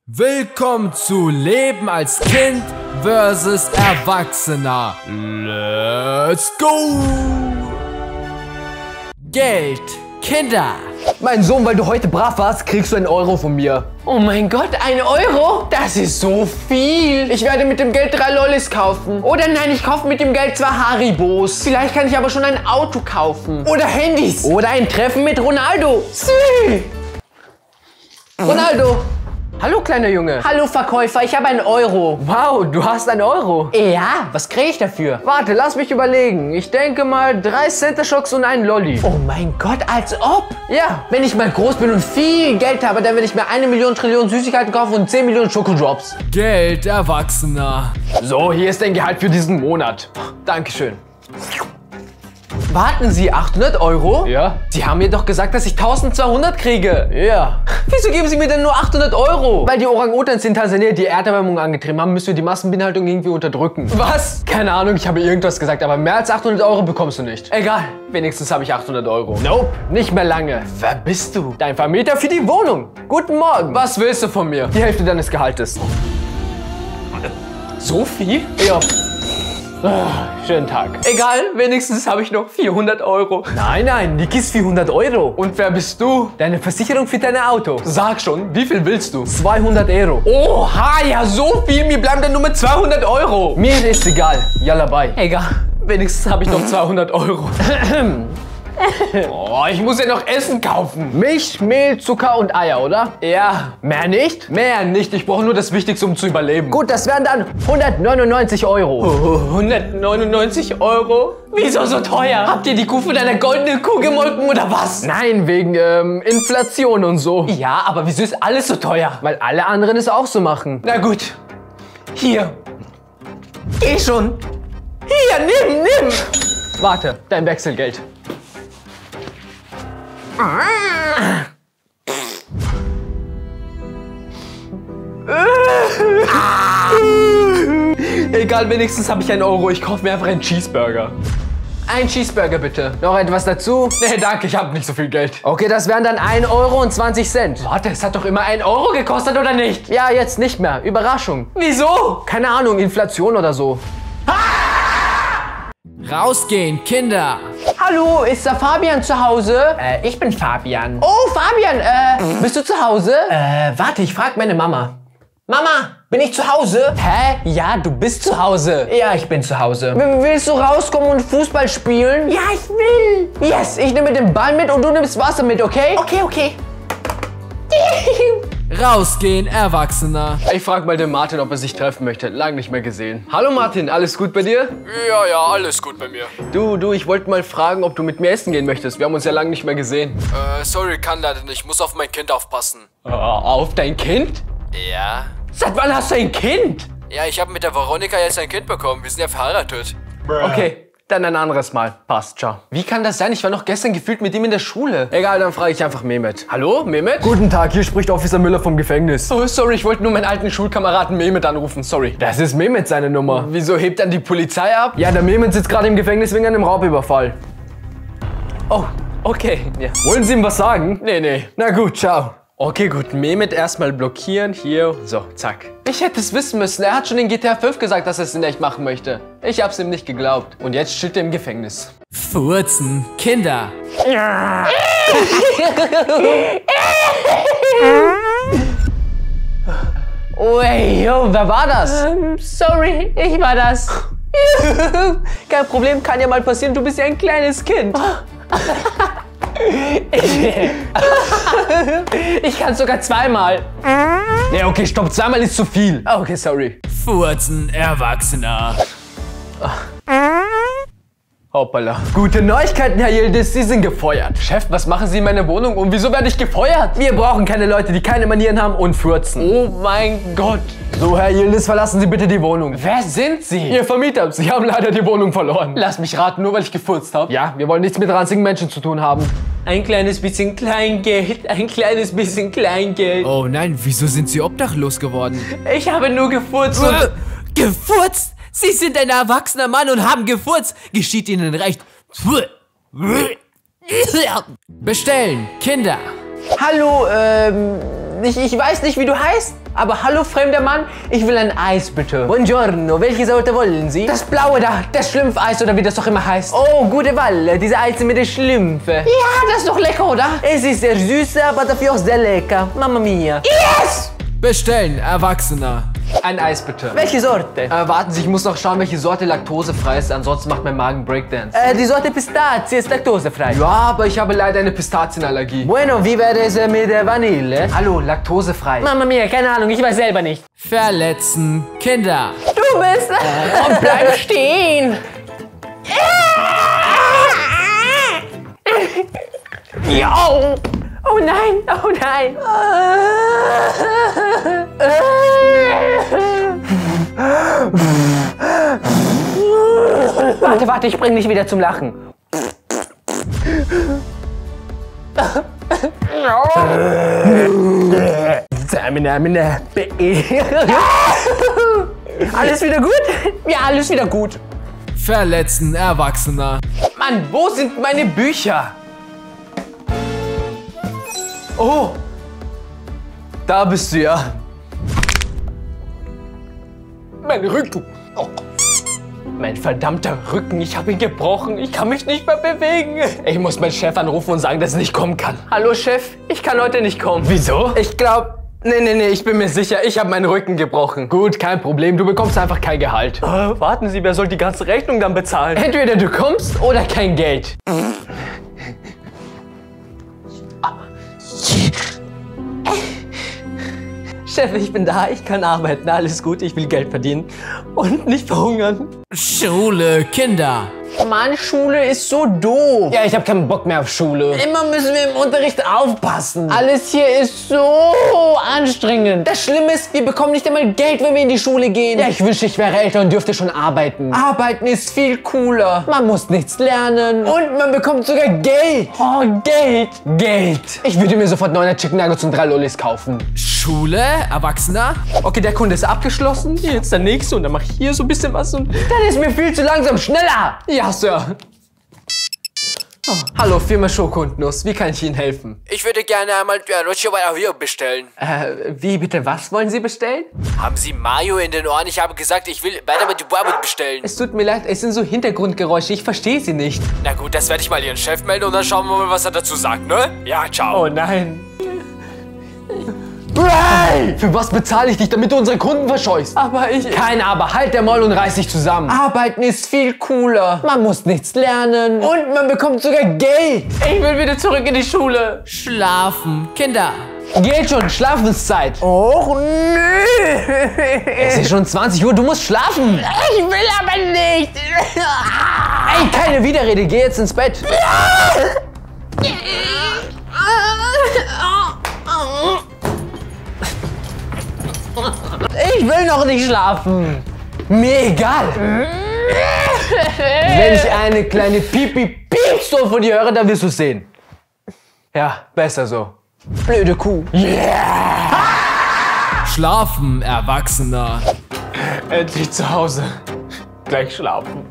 Willkommen zu Leben als Kind versus Erwachsener. Let's go! Geld, Kinder. Mein Sohn, weil du heute brav warst, kriegst du 1 Euro von mir. Oh mein Gott, 1 Euro? Das ist so viel. Ich werde mit dem Geld 3 Lollis kaufen. Oder nein, ich kaufe mit dem Geld 2 Haribos. Vielleicht kann ich aber schon ein Auto kaufen. Oder Handys. Oder ein Treffen mit Ronaldo. Sí. Ronaldo. Hallo, kleiner Junge. Hallo Verkäufer, ich habe 1 Euro. Wow, du hast 1 Euro. Ja, was kriege ich dafür? Warte, lass mich überlegen. Ich denke mal 3 Center Shocks und einen Lolli. Oh mein Gott, als ob. Ja. Wenn ich mal groß bin und viel Geld habe, dann werde ich mir 1 Million Trillionen Süßigkeiten kaufen und 10 Millionen Schokodrops. Geld, Erwachsener. So, hier ist dein Gehalt für diesen Monat. Dankeschön. Warten Sie, 800 Euro? Ja? Sie haben mir doch gesagt, dass ich 1200 kriege. Ja. Wieso geben Sie mir denn nur 800 Euro? Weil die Orang-Utans in Tansania die Erderwärmung angetrieben haben, müssen wir die Massenbinhaltung irgendwie unterdrücken. Was? Keine Ahnung, ich habe irgendwas gesagt, aber mehr als 800 Euro bekommst du nicht. Egal, wenigstens habe ich 800 Euro. Nope, nicht mehr lange. Wer bist du? Dein Vermieter für die Wohnung. Guten Morgen. Was willst du von mir? Die Hälfte deines Gehaltes. So viel? Ja. Schönen Tag. Egal, wenigstens habe ich noch 400 Euro. Nein, nein, Nikis 400 Euro. Und wer bist du? Deine Versicherung für dein Auto. Sag schon, wie viel willst du? 200 Euro. Oha, ja so viel, mir bleiben dann nur mit 200 Euro. Mir ist egal. Yalla, bye. Egal, wenigstens habe ich noch 200 Euro. Oh, ich muss ja noch Essen kaufen. Milch, Mehl, Zucker und Eier, oder? Ja. Mehr nicht? Mehr nicht, ich brauche nur das Wichtigste, um zu überleben. Gut, das wären dann 199 Euro. Oh, 199 Euro? Wieso so teuer? Habt ihr die Kuh von einer goldenen Kuh gemolken oder was? Nein, wegen Inflation und so. Ja, aber wieso ist alles so teuer? Weil alle anderen es auch so machen. Na gut. Hier. Geh schon. Hier, nimm. Warte, dein Wechselgeld. Egal, wenigstens habe ich 1 Euro. Ich kaufe mir einfach einen Cheeseburger. Ein Cheeseburger bitte. Noch etwas dazu? Nee, danke, ich habe nicht so viel Geld. Okay, das wären dann 1 Euro und 20 Cent. Warte, es hat doch immer 1 Euro gekostet, oder nicht? Ja, jetzt nicht mehr. Überraschung. Wieso? Keine Ahnung, Inflation oder so. Rausgehen, Kinder. Hallo, ist da Fabian zu Hause? Ich bin Fabian. Oh, Fabian, bist du zu Hause? Warte, ich frag meine Mama. Mama, bin ich zu Hause? Hä? Ja, du bist zu Hause. Ja, ich bin zu Hause. Willst du rauskommen und Fußball spielen? Ja, ich will. Yes, ich nehme den Ball mit und du nimmst Wasser mit, okay? Okay. Rausgehen, Erwachsener. Ich frag mal den Martin, ob er sich treffen möchte. Lang nicht mehr gesehen. Hallo Martin, alles gut bei dir? Ja, alles gut bei mir. Du, ich wollte mal fragen, ob du mit mir essen gehen möchtest. Wir haben uns ja lange nicht mehr gesehen. Sorry, kann leider nicht. Ich muss auf mein Kind aufpassen. Auf dein Kind? Ja? Seit wann hast du ein Kind? Ja, ich habe mit der Veronika jetzt ein Kind bekommen. Wir sind ja verheiratet. Okay, dann ein anderes Mal. Passt, ciao. Wie kann das sein? Ich war noch gestern gefühlt mit ihm in der Schule. Egal, dann frage ich einfach Mehmet. Hallo, Mehmet? Guten Tag, hier spricht Officer Müller vom Gefängnis. Oh, sorry, ich wollte nur meinen alten Schulkameraden Mehmet anrufen, sorry. Das ist Mehmet seine Nummer. Wieso hebt dann die Polizei ab? Ja, der Mehmet sitzt gerade im Gefängnis wegen einem Raubüberfall. Oh, okay. Ja. Wollen Sie ihm was sagen? Nee. Na gut, ciao. Okay, gut. Mehmet erstmal blockieren. Hier. So, zack. Ich hätte es wissen müssen. Er hat schon in GTA 5 gesagt, dass er es in echt machen möchte. Ich hab's ihm nicht geglaubt. Und jetzt steht er im Gefängnis. Furzen, Kinder. Oh, ey, yo, wer war das? Sorry, ich war das. Kein Problem, kann ja mal passieren. Du bist ja ein kleines Kind. Ich kann sogar 2-mal. Ja, okay, stopp. 2-mal ist zu viel. Okay, sorry. Furzen, Erwachsener. Hoppala. Gute Neuigkeiten, Herr Yildiz, Sie sind gefeuert. Chef, was machen Sie in meiner Wohnung und wieso werde ich gefeuert? Wir brauchen keine Leute, die keine Manieren haben und furzen. Oh mein Gott. So, Herr Yildiz, verlassen Sie bitte die Wohnung. Wer sind Sie? Ihr Vermieter, Sie haben leider die Wohnung verloren. Lass mich raten, nur weil ich gefurzt habe. Ja, wir wollen nichts mit ranzigen Menschen zu tun haben. Ein kleines bisschen Kleingeld, ein kleines bisschen Kleingeld. Oh nein, wieso sind Sie obdachlos geworden? Ich habe nur gefurzt und... Gefurzt? Sie sind ein erwachsener Mann und haben gefurzt. Geschieht Ihnen recht. Bestellen, Kinder. Hallo, Ich weiß nicht, wie du heißt. Aber hallo, fremder Mann, ich will ein Eis, bitte. Buongiorno, welche Sorte wollen Sie? Das blaue da, das Schlumpfeis oder wie das doch immer heißt. Oh, gute Wahl, diese Eis mit den Schlümpfe. Ja, das ist doch lecker, oder? Es ist sehr süß, aber dafür auch sehr lecker. Mamma mia. Yes! Bestellen, Erwachsener. Ein Eis bitte. Welche Sorte? Warten Sie, ich muss noch schauen, welche Sorte laktosefrei ist, ansonsten macht mein Magen Breakdance. Die Sorte Pistazie ist laktosefrei. Ja, aber ich habe leider eine Pistazienallergie. Bueno, wie wäre es mit der Vanille? Hallo, laktosefrei. Mamma mia, keine Ahnung, ich weiß selber nicht. Verletzen, Kinder. Du bist... Und bleib stehen. Ja. Oh nein, oh nein. Warte, ich bring dich wieder zum Lachen. Alles wieder gut? Ja, alles wieder gut. Verletzen, Erwachsener. Mann, wo sind meine Bücher? Oh, da bist du ja. Mein Rücken. Oh. Mein verdammter Rücken, ich habe ihn gebrochen. Ich kann mich nicht mehr bewegen. Ich muss meinen Chef anrufen und sagen, dass er nicht kommen kann. Hallo, Chef, ich kann heute nicht kommen. Wieso? Ich glaube, nee, ich bin mir sicher, ich habe meinen Rücken gebrochen. Gut, kein Problem, du bekommst einfach kein Gehalt. Warten Sie, wer soll die ganze Rechnung dann bezahlen? Entweder du kommst oder kein Geld. Chef, ich bin da, ich kann arbeiten, alles gut, ich will Geld verdienen und nicht verhungern. Schule, Kinder. Mann, Schule ist so doof. Ja, ich habe keinen Bock mehr auf Schule. Immer müssen wir im Unterricht aufpassen. Alles hier ist so anstrengend. Das Schlimme ist, wir bekommen nicht einmal Geld, wenn wir in die Schule gehen. Ja, ich wünschte, ich wäre älter und dürfte schon arbeiten. Arbeiten ist viel cooler. Man muss nichts lernen. Und man bekommt sogar Geld. Oh, Geld. Geld. Ich würde mir sofort 9 Chicken Nuggets und 3 Lollis kaufen. Schule, Erwachsener. Okay, der Kunde ist abgeschlossen. Jetzt der nächste und dann mache ich hier so ein bisschen was und dann ist mir viel zu langsam. Schneller! Ja, Sir. Oh. Hallo, Firma Schoko und Nuss. Wie kann ich Ihnen helfen? Ich würde gerne einmal Noche Mayo bestellen. Wie bitte, was wollen Sie bestellen? Haben Sie Mayo in den Ohren? Ich habe gesagt, ich will weiter mit Dubai bestellen. Es tut mir leid, es sind so Hintergrundgeräusche. Ich verstehe Sie nicht. Na gut, das werde ich mal Ihren Chef melden und dann schauen wir mal, was er dazu sagt, ne? Ja, ciao. Oh nein. Hey! Für was bezahle ich dich, damit du unsere Kunden verscheust? Aber ich... Kein Aber, halt der Maul und reiß dich zusammen. Arbeiten ist viel cooler. Man muss nichts lernen. Und man bekommt sogar Geld. Ich will wieder zurück in die Schule. Schlafen, Kinder. Geht schon, Schlafenszeit. Och, nö. Es ist schon 20 Uhr, du musst schlafen. Ich will aber nicht. Ey, keine Widerrede, geh jetzt ins Bett. Ich will noch nicht schlafen. Mir egal. Wenn ich eine kleine Pipi-Piep-So von dir höre, dann wirst du es sehen. Ja, besser so. Blöde Kuh. Schlafen, Erwachsener. Endlich zu Hause. Gleich schlafen.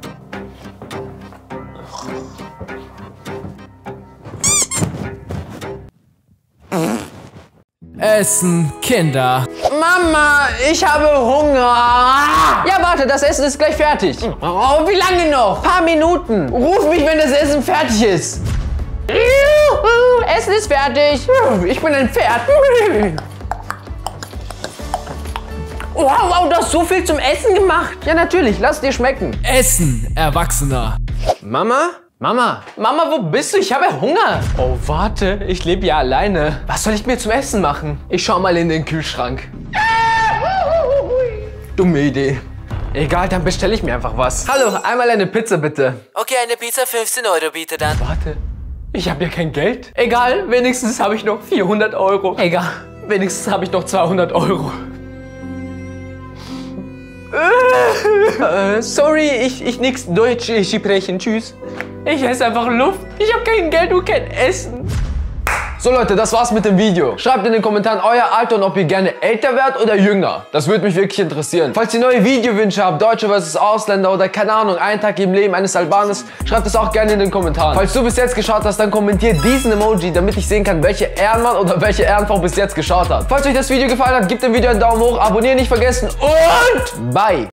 Essen, Kinder. Mama, ich habe Hunger. Ja, warte, das Essen ist gleich fertig. Oh, wie lange noch? Paar Minuten. Ruf mich, wenn das Essen fertig ist. Essen ist fertig. Ich bin ein Pferd. Wow, du hast so viel zum Essen gemacht. Ja, natürlich, lass dir schmecken. Essen, Erwachsener. Mama? Mama, wo bist du? Ich habe Hunger. Oh, warte, ich lebe ja alleine. Was soll ich mir zum Essen machen? Ich schau mal in den Kühlschrank. Dumme Idee. Egal, dann bestelle ich mir einfach was. Hallo, einmal eine Pizza bitte. Okay, eine Pizza 15 Euro bitte dann. Warte, ich habe ja kein Geld. Egal, wenigstens habe ich noch 400 Euro. Egal, wenigstens habe ich noch 200 Euro. Sorry, ich nix Deutsch sprechen. Tschüss. Ich esse einfach Luft. Ich habe kein Geld und kein Essen. So Leute, das war's mit dem Video. Schreibt in den Kommentaren euer Alter und ob ihr gerne älter werdet oder jünger. Das würde mich wirklich interessieren. Falls ihr neue Videowünsche habt, Deutsche vs. Ausländer oder keine Ahnung, ein Tag im Leben eines Albaners, schreibt es auch gerne in den Kommentaren. Falls du bis jetzt geschaut hast, dann kommentiert diesen Emoji, damit ich sehen kann, welche Ehrenmann oder welche Ehrenfrau bis jetzt geschaut hat. Falls euch das Video gefallen hat, gebt dem Video einen Daumen hoch, abonnieren nicht vergessen und bye!